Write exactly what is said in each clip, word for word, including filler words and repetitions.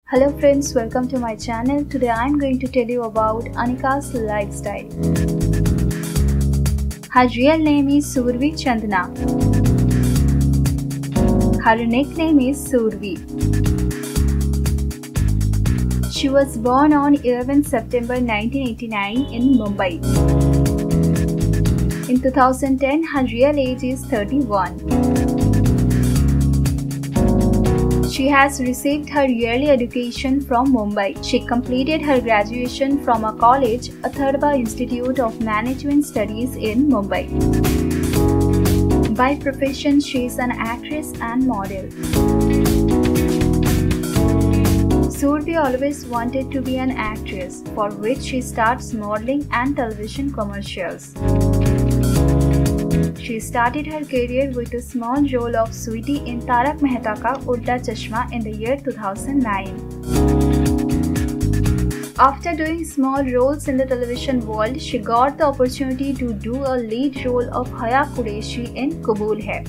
Hello friends, welcome to my channel. Today I am going to tell you about Anika's lifestyle. Her real name is Survi Chandna. Her nickname is Survi. She was born on eleventh September nineteen eighty-nine in Mumbai. In two thousand ten, her real age is thirty-one. She has received her yearly education from Mumbai. She completed her graduation from a college, Atharva Institute of Management Studies in Mumbai. By profession, she is an actress and model. Survi always wanted to be an actress, for which she starts modeling and television commercials. She started her career with a small role of Sweetie in Tarak Mehta Ka Ulta Chashma in the year two thousand nine. After doing small roles in the television world, she got the opportunity to do a lead role of Haya Qureshi in Qabool Hai.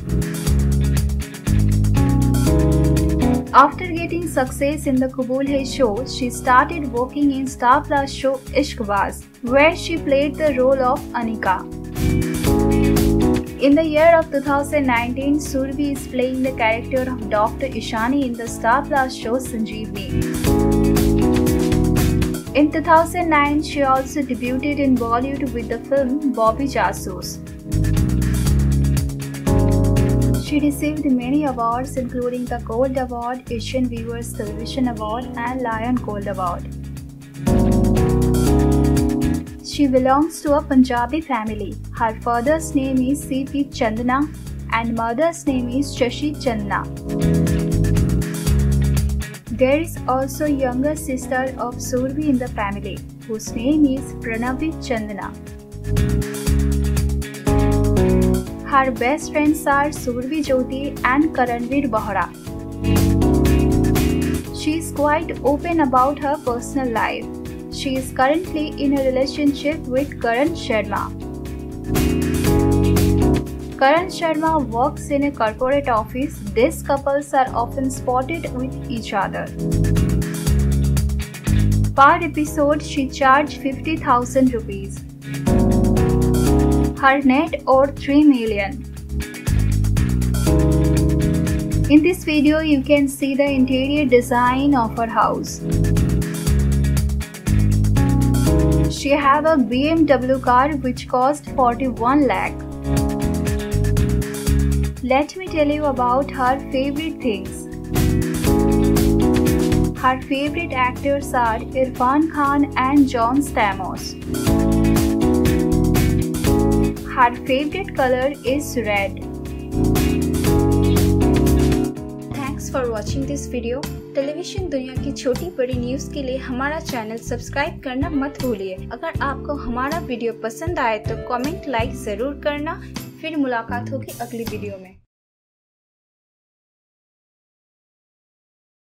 After getting success in the Qabool Hai show, she started working in Star Plus show Ishqbaaz, where she played the role of Anika. In the year of two thousand nineteen, Survi is playing the character of Doctor Ishani in the Star Plus show Sanjeevni. In two thousand nine, she also debuted in Bollywood with the film Bobby Jasoos. She received many awards including the Gold Award, Asian Viewers Television Award and Lion Gold Award. She belongs to a Punjabi family. Her father's name is C P Chandna and mother's name is Shashi Chandna. There is also a younger sister of Survi in the family, whose name is Pranavi Chandna. Her best friends are Survi Jyoti and Karanveer Bohra. She is quite open about her personal life. She is currently in a relationship with Karan Sharma. Karan Sharma works in a corporate office. These couples are often spotted with each other. Per episode, she charges fifty thousand rupees. Her net worth three million. In this video, you can see the interior design of her house. She have a B M W car which cost forty-one lakh. Let me tell you about her favorite things. Her favorite actors are Irfan Khan and John Stamos. Her favorite color is red. Thanks for watching this video. Television दुनिया की छोटी बड़ी news के लिए हमारा channel subscribe करना मत भूलिए। अगर आपको हमारा वीडियो पसंद आए तो कमेंट लाइक जरूर करना। फिर मुलाकात होगी अगली वीडियो में।